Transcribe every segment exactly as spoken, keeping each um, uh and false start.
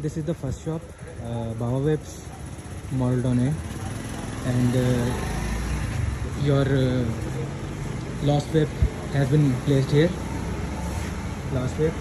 This is the first shop, uh, Bawa Vapes, modeled on A, and uh, your uh, last vape has been placed here. Last vape.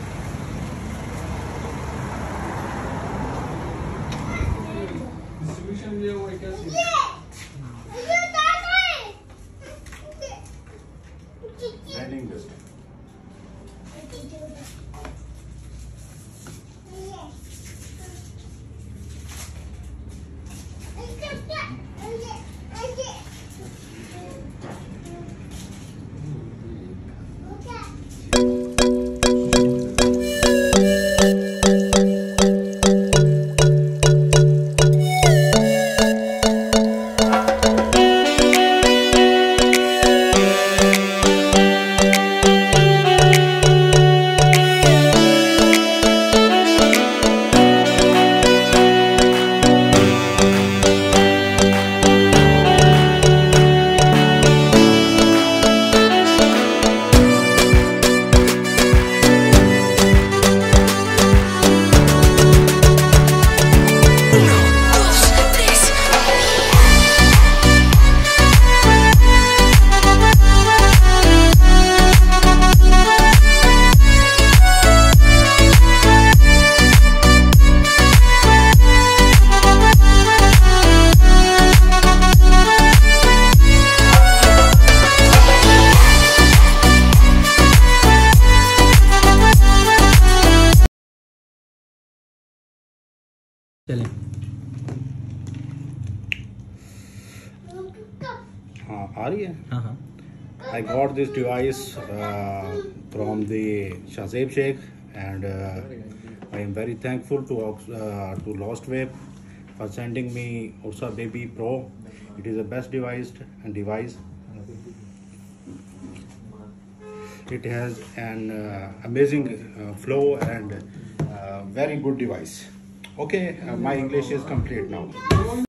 हाँ आ रही है. हाँ हाँ. I got this device uh, from the Shazeb Sheikh, and uh, I am very thankful to uh, to Lost Vape for sending me Ursa Baby Pro. It is the best device and device. It has an uh, amazing uh, flow and uh, very good device. Okay, uh, my English is complete now.